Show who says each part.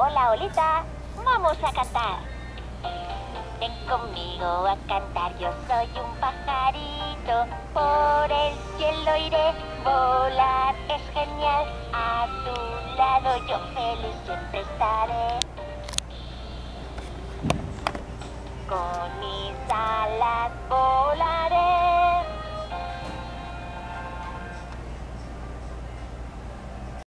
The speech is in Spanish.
Speaker 1: Hola, Olita. Vamos a cantar. Ven conmigo a cantar. Yo soy un pajarito. Por el cielo iré. Volar es genial. A tu lado yo feliz siempre estaré. Con mis alas volaré.